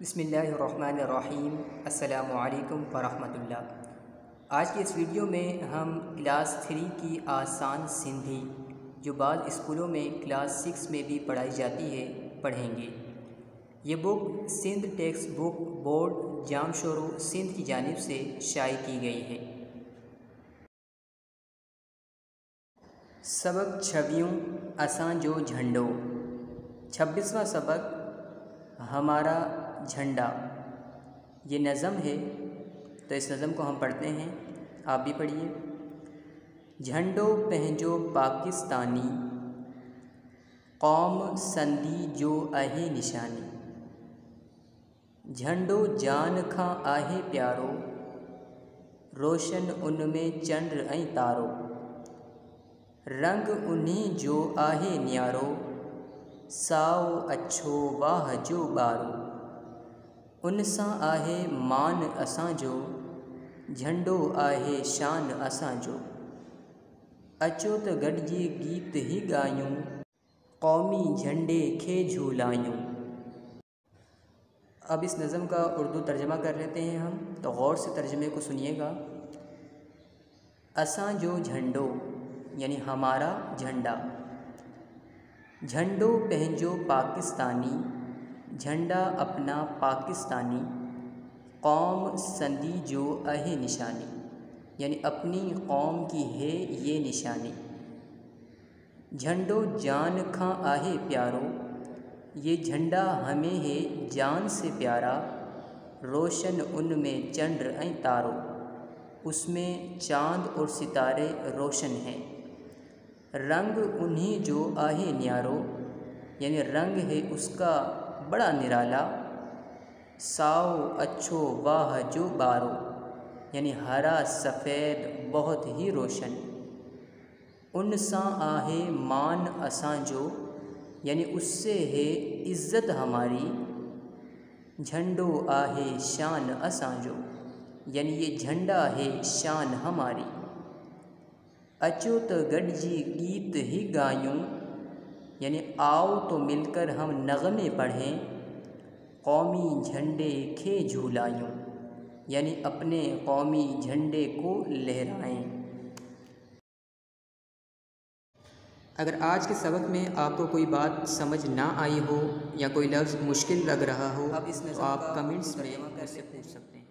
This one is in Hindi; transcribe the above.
बिस्मिल्लाहिर्रहमानिर्रहीम। अस्सलामु अलैकुम वरहमतुल्लाह। आज की इस वीडियो में हम क्लास 3 की आसान सिंधी जो बाद स्कूलों में क्लास 6 में भी पढ़ाई जाती है पढ़ेंगे। ये book Sindh text book board Jamshoro Sindh की जानिब से शाये की गई है। सबक छवियों असां जो झंडो। 26वां सबक हमारा झंडा। ये नज़म है तो इस नज़म को हम पढ़ते हैं, आप भी पढ़िए। झंडो पंहिंजो पाकिस्तानी, कौम संधी जो आहे निशानी। झंडो जान खां आहे प्यारो, रोशन उनमें चंड ऐं तारो। रंग उन्हीं जो आहे न्यारो, साओ अछो वाह जो ॿारो। उन सां आहे मान असांजो, झंडो आहे शान असांजो। अचो त गॾिजी गीत ही ॻायूं, क़ौमी झंडे खे झूलायूं। अब इस नज़म का उर्दू तर्जमा कर लेते हैं हम, तो गौर से तर्जमे को सुनिएगा। असांजो झंडो यानी हमारा झंडा। झंडो पंहिंजो पाकिस्तानी, झंडा अपना पाकिस्तानी। कौम संधी जो आहे निशानी, यानी अपनी कौम की है ये निशानी। झंडो जान खां आहे प्यारो, ये झंडा हमें है जान से प्यारा। रोशन उनमें चंद्र ऐं तारो, उसमें चाँद और सितारे रोशन हैं। रंग उन्हीं जो आहे न्यारो, यानी रंग है उसका बड़ा निराला। साओ अच्छो वाह जो बारो, यानी हरा सफ़ेद बहुत ही रोशन। उन सां आहे मान असांजो, यानी उससे है इज़्ज़त हमारी। झंडो आहे शान असांजो, यानी ये झंडा है शान हमारी। अचो त गॾिजी गीत ही गायूं, यानी आओ तो मिलकर हम नग़मे पढ़ें। कौमी झंडे खे झूलायूं, यानी अपने कौमी झंडे को लहराएं। अगर आज के सबक में आपको कोई बात समझ ना आई हो या कोई लफ्ज़ मुश्किल लग रहा हो, अब इस तो आप कमेंट्स में मुझसे पूछ सकते हैं।